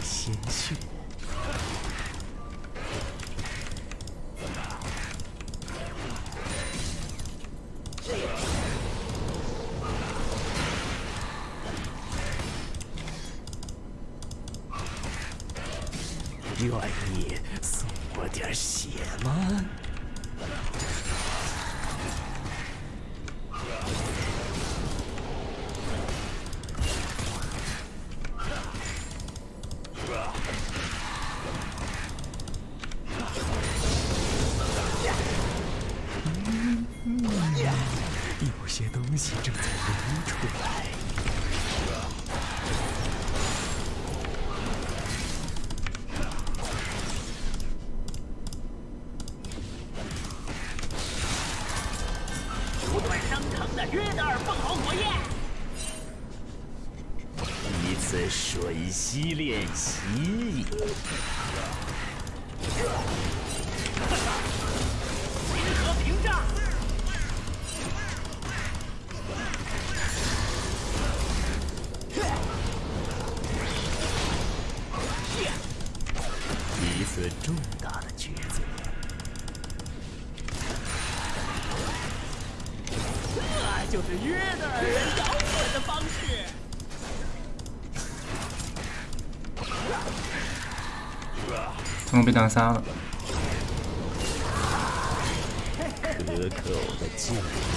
鲜血。愿意送我点血吗？ 有些东西正在流出来。 不断生成的约德尔凤凰火焰。 一次水系练习。 银河屏障。 一次重大的抉择， 这就是约德尔人摇滚的方式。 成功被单杀了。 可口的劲。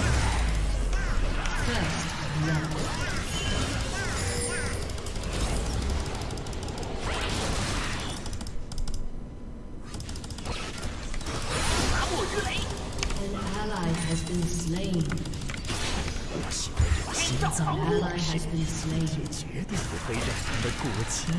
我喜欢有心脏的事，也绝对不会让他们过期。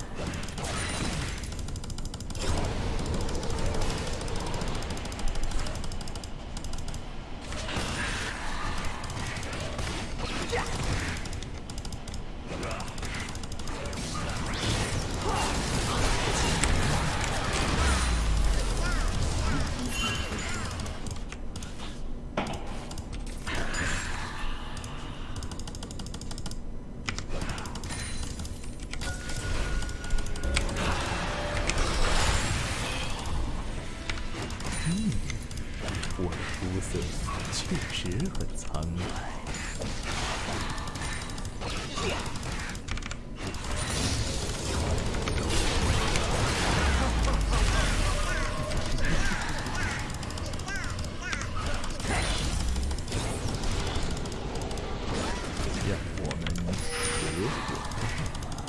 我的肤色确实很苍白。让我们合伙吧。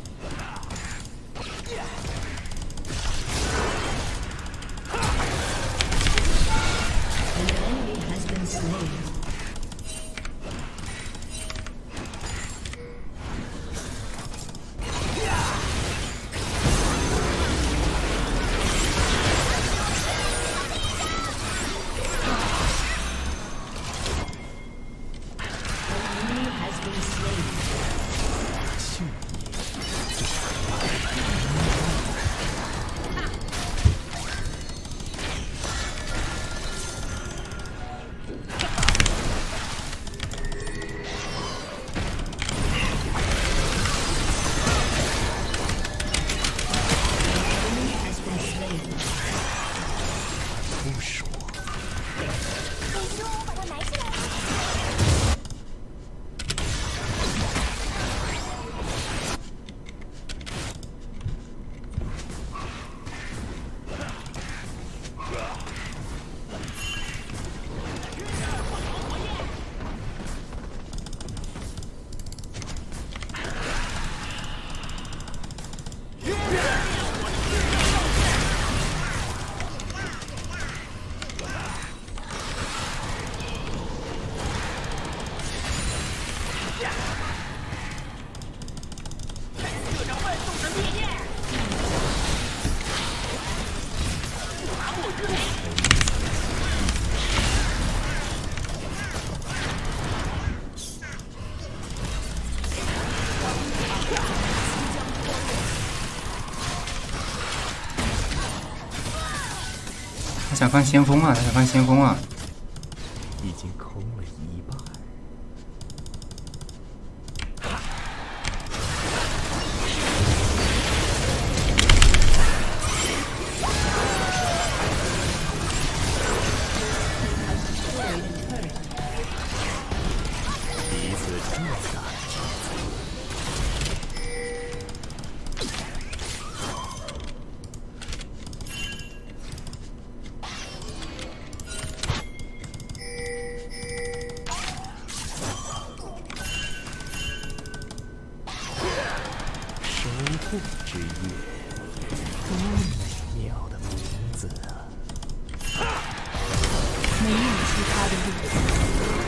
不说。 把它埋起来。 他想放先锋啊！他想放先锋啊！ 已经空了一半。 护之月，多美妙的名字啊！ 没有其他的路子。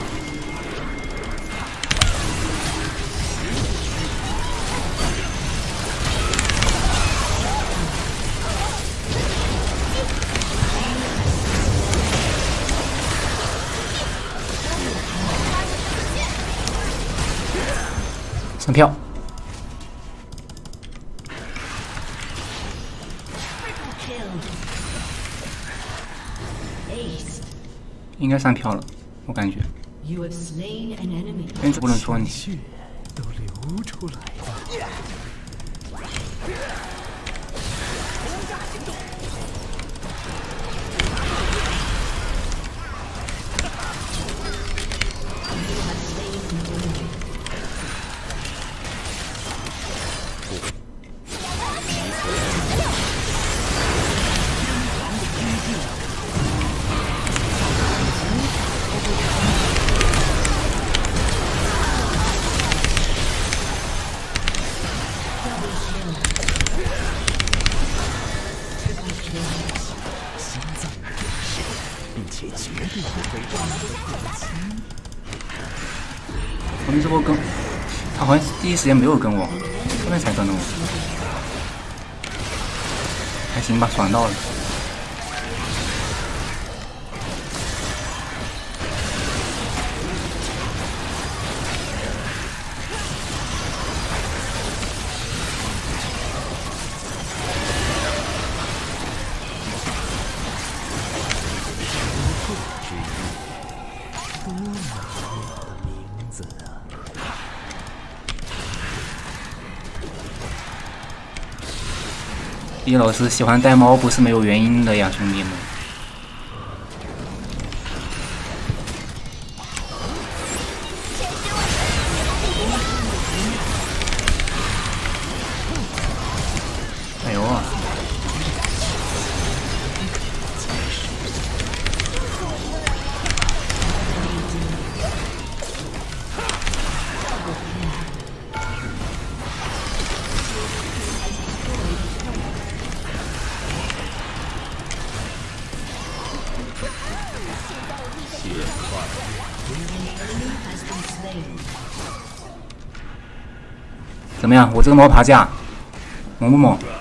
上票。 应该上票了，我感觉。原子不能说你。 血都流出来了。 我们这波跟，他好像第一时间没有跟我，后面才跟的我。还行吧，爽到了。李老师喜欢带猫不是没有原因的呀，兄弟们。哎呦啊！怎么样？我这个猫爬架，猛不猛？